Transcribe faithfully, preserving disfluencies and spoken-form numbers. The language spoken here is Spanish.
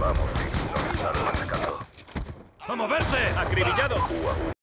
Vamos, sí, nos están atacando. ¡A moverse! ¡Acribillado!